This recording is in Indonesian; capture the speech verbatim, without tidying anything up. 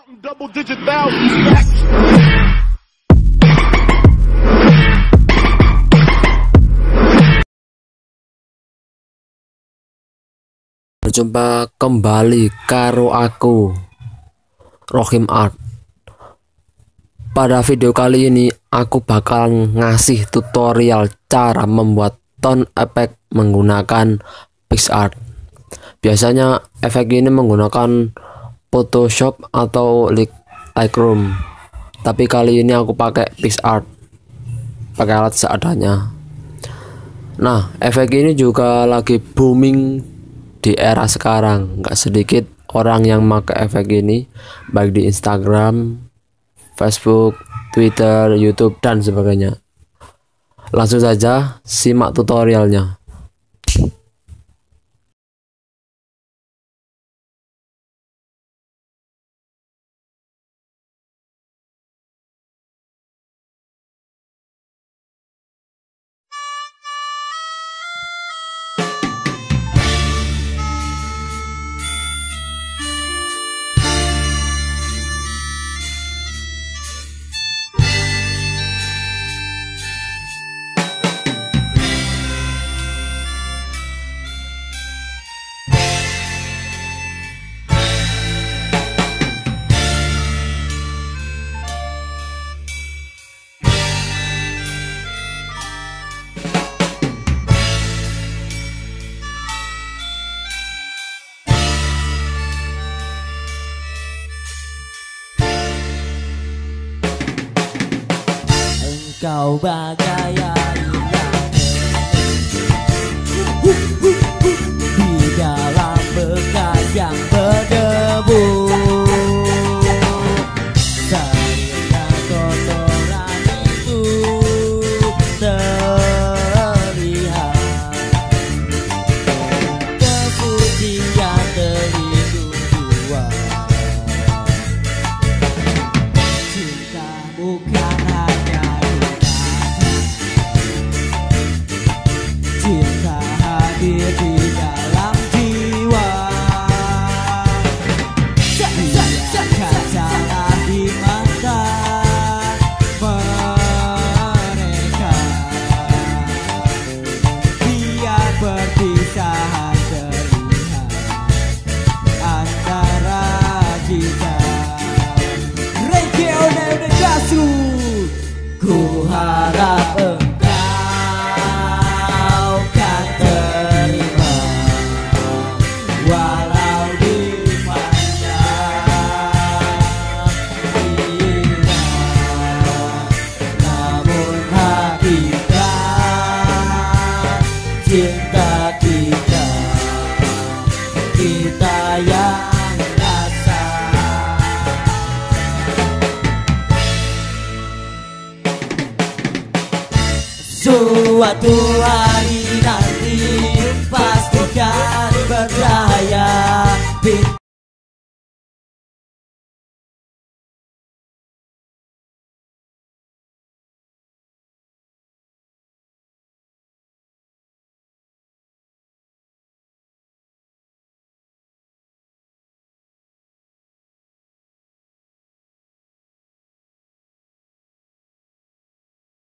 Double digit thousands stacks. Berjumpa kembali karo aku Rohim Art. Pada video kali ini aku bakal ngasih tutorial cara membuat tone effect menggunakan PixArt. Biasanya efek ini menggunakan Photoshop atau Lightroom, tapi kali ini aku pakai PixArt, pakai alat seadanya. Nah, efek ini juga lagi booming di era sekarang. Nggak sedikit orang yang pakai efek ini, baik di Instagram, Facebook, Twitter, YouTube, dan sebagainya. Langsung saja simak tutorialnya. Kau bagai air di dalam bekas yang berdebu. Sayangnya kotoran itu terlihat, kesucian terlindung jua. Cinta bukan hanya cinta hadir di dalam jiwa. Biarkan salah di mata mereka, biar perpisahan terlihat antara kita. Regione Negasu, ku harap cinta kita, kita yang rasa. Suatu hari nanti pastikan bercahaya.